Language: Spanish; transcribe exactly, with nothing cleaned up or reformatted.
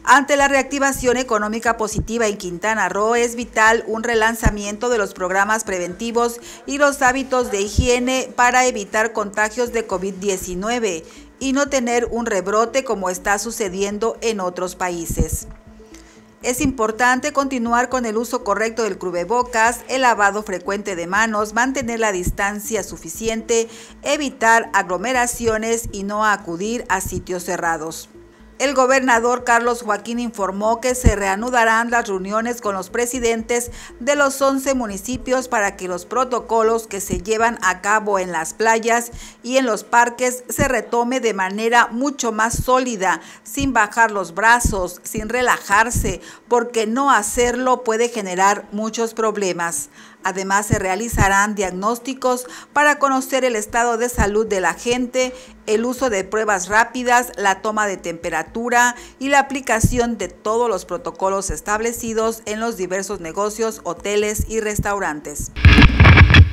Ante la reactivación económica positiva en Quintana Roo, es vital un relanzamiento de los programas preventivos y los hábitos de higiene para evitar contagios de COVID diecinueve y no tener un rebrote como está sucediendo en otros países. Es importante continuar con el uso correcto del cubrebocas, el lavado frecuente de manos, mantener la distancia suficiente, evitar aglomeraciones y no acudir a sitios cerrados. El gobernador Carlos Joaquín informó que se reanudarán las reuniones con los presidentes de los once municipios para que los protocolos que se llevan a cabo en las playas y en los parques se retome de manera mucho más sólida, sin bajar los brazos, sin relajarse, porque no hacerlo puede generar muchos problemas. Además, se realizarán diagnósticos para conocer el estado de salud de la gente, el uso de pruebas rápidas, la toma de temperatura y la aplicación de todos los protocolos establecidos en los diversos negocios, hoteles y restaurantes.